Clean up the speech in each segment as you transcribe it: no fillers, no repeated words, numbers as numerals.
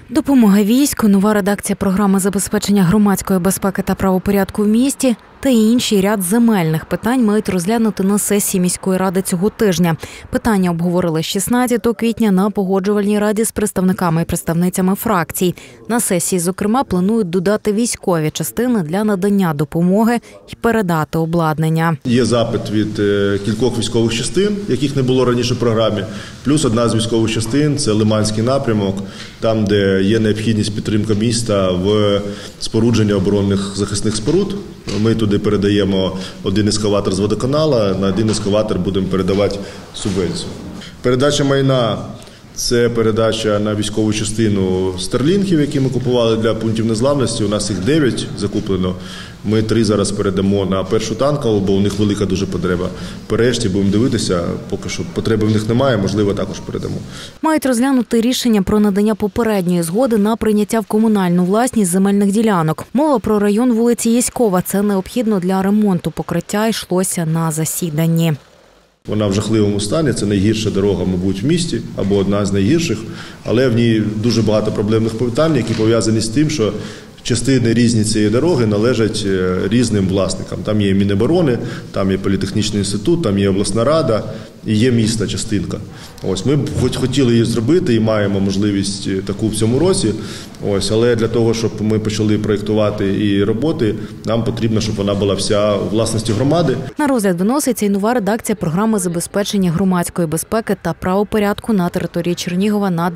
Допомога війську, нова редакція програми забезпечення громадської безпеки та правопорядку в місті та інший ряд земельних питань мають розглянути на сесії міської ради цього тижня. Питання обговорили 16 квітня на погоджувальній раді з представниками і представницями фракцій. На сесії, зокрема, планують додати військові частини для надання допомоги і передати обладнання. Є запит від кількох військових частин, яких не було раніше в програмі, плюс одна з військових частин – це Лиманський напрямок, там, де є необхідність підтримки міста в спорудженні оборонних захисних споруд. Ми туди передаємо один ескаватор з водоканала, на один ескаватор будемо передавати субвенцію. Передача майна – це передача на військову частину старлінків, які ми купували для пунктів незламності. У нас їх 9 закуплено. Ми 3 зараз передамо на першу танкову, бо у них велика дуже потреба. По решті будемо дивитися, поки що потреби в них немає, можливо, також передамо. Мають розглянути рішення про надання попередньої згоди на прийняття в комунальну власність земельних ділянок. Мова про район вулиці Єськова. Це необхідно для ремонту покриття, йшлося на засіданні. Вона в жахливому стані, це найгірша дорога, мабуть, в місті, або одна з найгірших, але в ній дуже багато проблемних питань, які пов'язані з тим, що частини різні цієї дороги належать різним власникам. Там є Міноборони, там є політехнічний інститут, там є обласна рада і є місна частинка. Ось ми б хотіли її зробити і маємо можливість таку в цьому році. Ось, але для того, щоб ми почали проєктувати і роботи, нам потрібно, щоб вона була вся у власності громади. На розгляд виноситься і нова редакція програми забезпечення громадської безпеки та правопорядку на території Чернігова на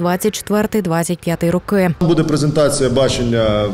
24-25 роки. Буде презентація бачення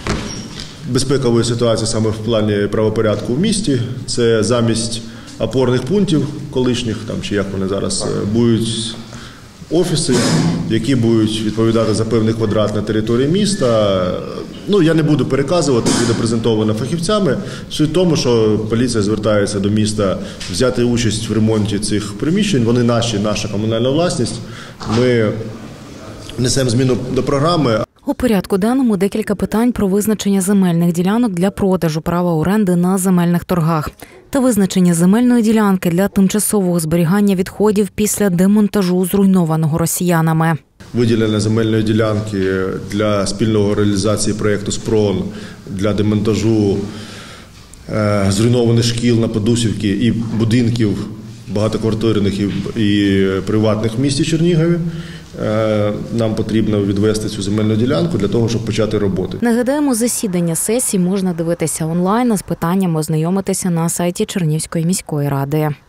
безпекової ситуації саме в плані правопорядку в місті. Це замість опорних пунктів колишніх, там, чи як вони зараз, будуть офіси, які будуть відповідати за певний квадрат на території міста. Я не буду переказувати, буде презентовано фахівцями. Суть в тому, що поліція звертається до міста взяти участь в ремонті цих приміщень. Вони наша комунальна власність. Ми внесемо зміну до програми. У порядку денному декілька питань про визначення земельних ділянок для продажу права оренди на земельних торгах та визначення земельної ділянки для тимчасового зберігання відходів після демонтажу зруйнованого росіянами. Виділення земельної ділянки для спільної реалізації проєкту «Спроон» для демонтажу зруйнованих шкіл на Подусівці і будинків багатоквартирних і приватних в місті Чернігові. Нам потрібно відвести цю земельну ділянку для того, щоб почати роботи. Нагадаємо, засідання сесії можна дивитися онлайн, а з питаннями ознайомитися на сайті Чернігівської міської ради.